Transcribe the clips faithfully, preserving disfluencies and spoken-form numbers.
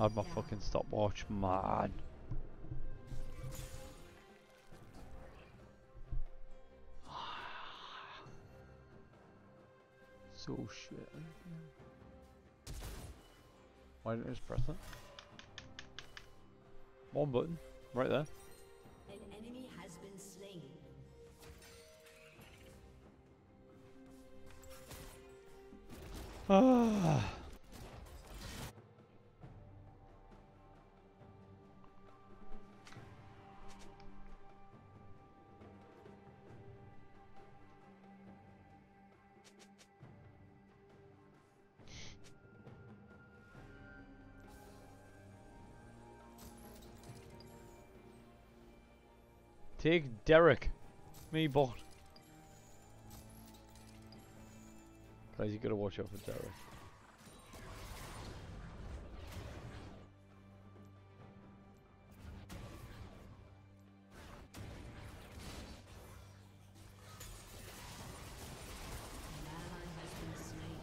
I had my fucking stopwatch, man. So shit. Why didn't I just press it? One button, right there. An enemy has been slain. Ah. Take Derek, me bot. Guys, you gotta watch out for Derek. An ally has been slain.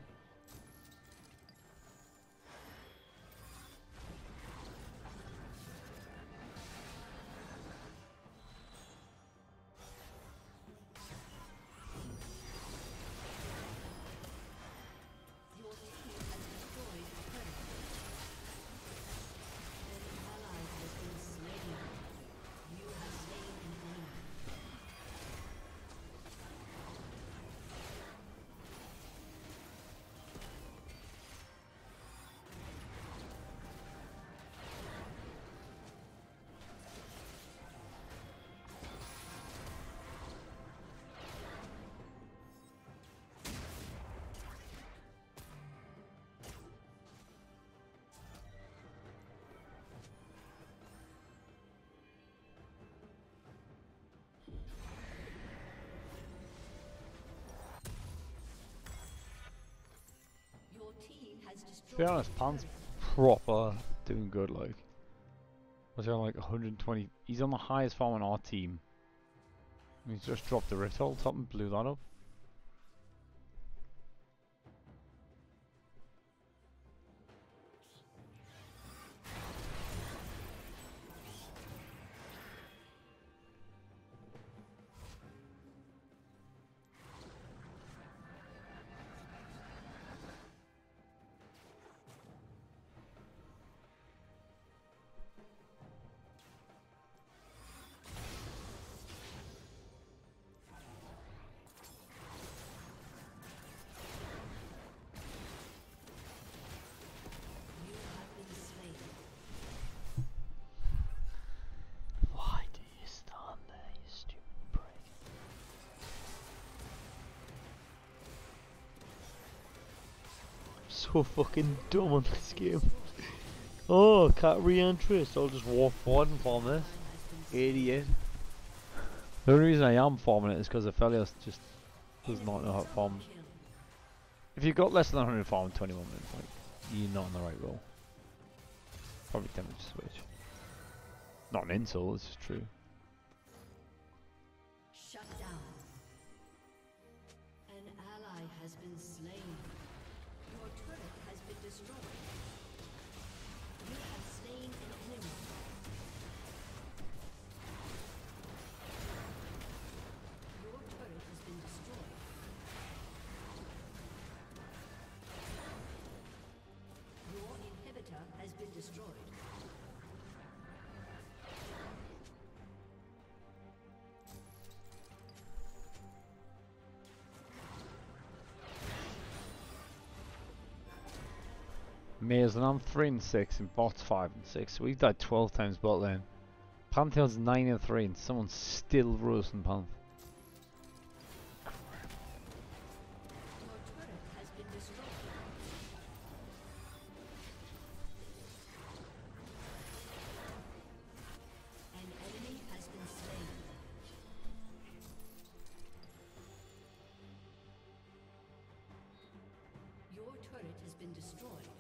Your team has destroyed a turret. An ally has been slain. You have slain an enemy. Your team has To be destroyed. honest, Pan's proper doing good. Like, was he on like one hundred twenty? He's on the highest farm on our team. He's just dropped the Ritol top and blew that up. You have been slain. Why do you stand there, you stupid prick? I'm so fucking dumb on this game. Oh, can't re-enter, so I'll just walk forward and farm this. Idiot. The only reason I am farming it is because Aphelios just does not know how to farm. Kill. If you've got less than one hundred farm in twenty-one minutes, like, you're not on the right roll. Probably tempted to switch. Not an insult, it's just true. Shut down. An ally has been slain. Your turret has been destroyed. You have slain an enemy. Your turret has been destroyed. Your inhibitor has been destroyed. Amazing, I'm three and six and bot's five and six, so we've died twelve times bot lane. Pantheon's nine and three and someone's still roasting Panth. Your turret has been destroyed. An enemy has been slain. Your turret has been destroyed.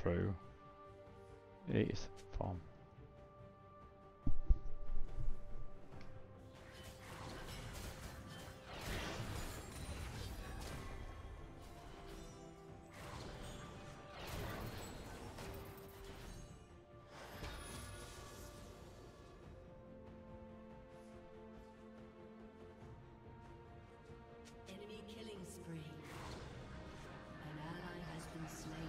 through. It is farm. Enemy killing spree. An ally has been slain.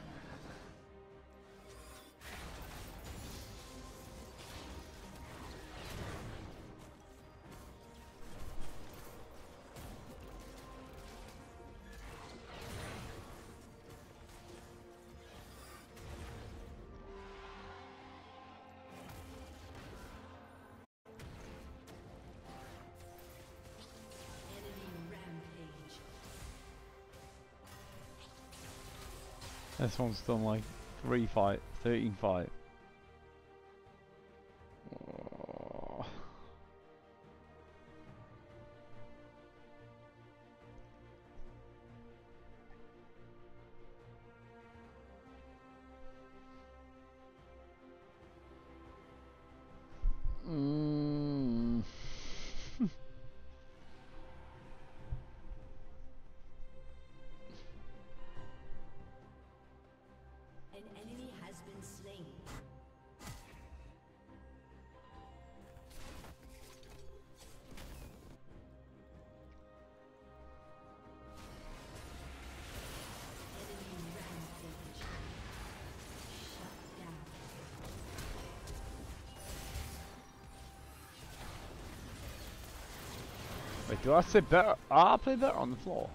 This one's done like three fight, thirteen fight. Oh. Mm. An enemy has been slain. Enemy rampage. Shut down. Wait, do I say better? Ah, I play better on the floor.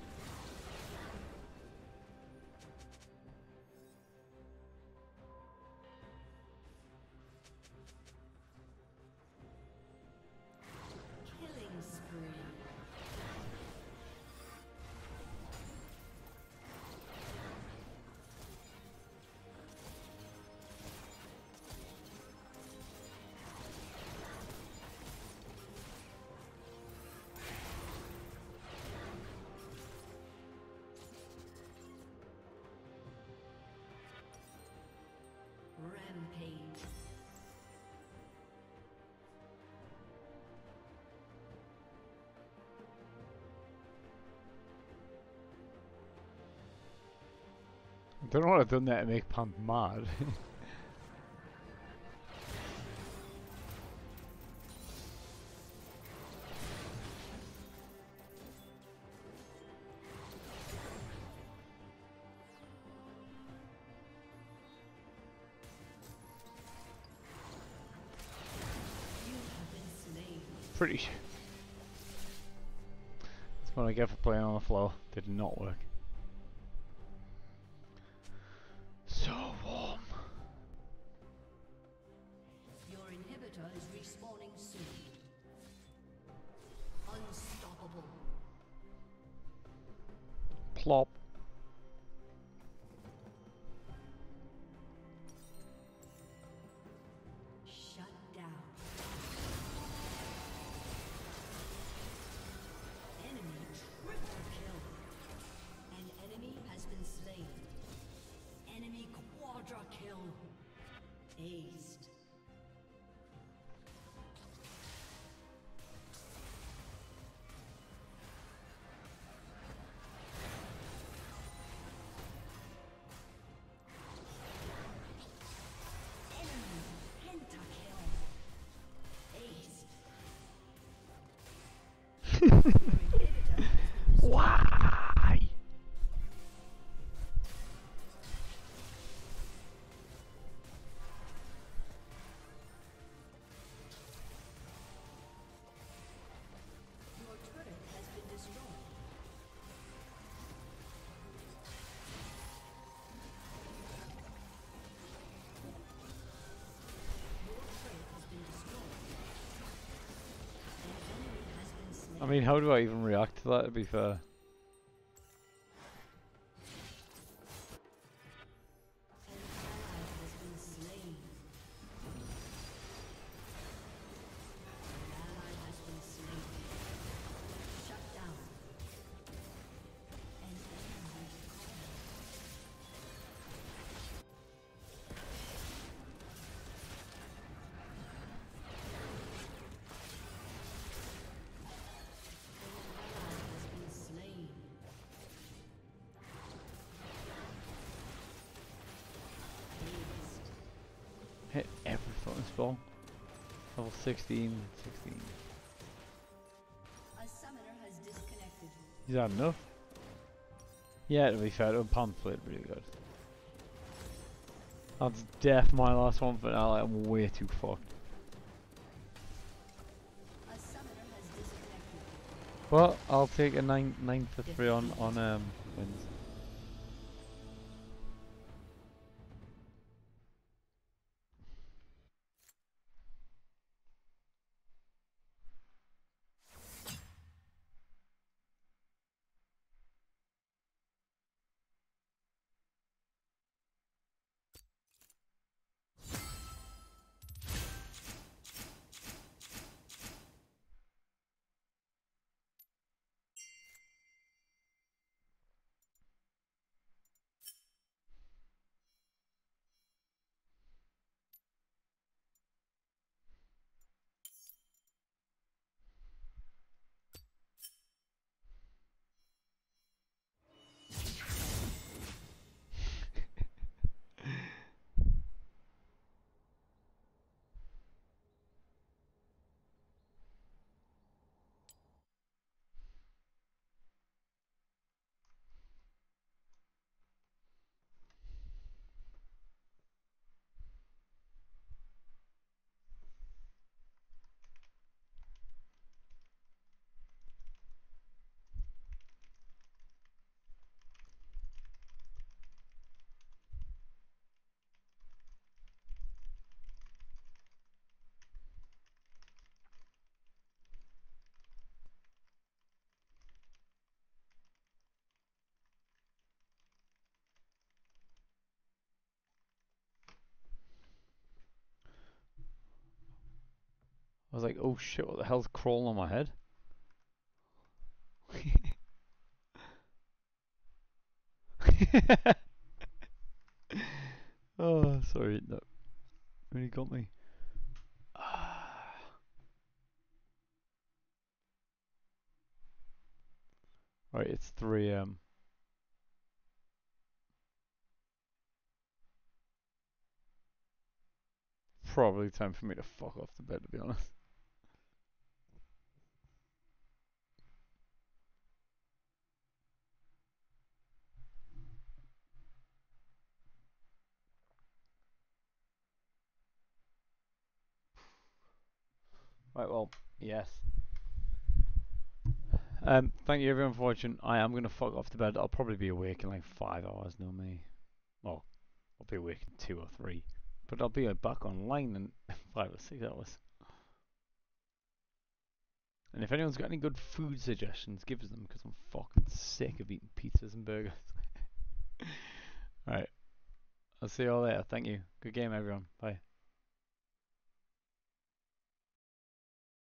Killing spree. Rampage. I don't know what I've done there to make Pant mad. You have been slain. Pretty sure. That's what I get for playing on the floor. Did not work. So warm. Your inhibitor is respawning soon. Unstoppable. Plop. Shut down. Enemy triple kill. An enemy has been slain. Enemy quadra kill. Aced. Enemy pentakill. Aced. Your inhibitor has been destroyed. Why? Your turret has been destroyed. Your turret has been destroyed. An enemy has been slain. I mean, how do I even react to that, to be fair? An ally has been slain. An ally has been slain. Shut down. An enemy spell. Level sixteen, sixteen. A summoner has disconnected. Is that enough? Yeah, to be fair, the pamphlet really good. That's def my last one for now, like, I'm way too fucked. A summoner has disconnected. Well, I'll take a nine nine for three on on um wins. I was like, oh shit, what the hell's crawling on my head? Oh, sorry, that really got me. Right, it's three A M Probably time for me to fuck off to bed, to be honest. Right, well, yes. Um, thank you everyone for watching. I am gonna fuck off to bed. I'll probably be awake in like five hours, no me. Well, I'll be awake in two or three. But I'll be uh, back online in five or six hours. And if anyone's got any good food suggestions, give us them, because I'm fucking sick of eating pizzas and burgers. Alright. I'll see you all later. Thank you. Good game, everyone. Bye.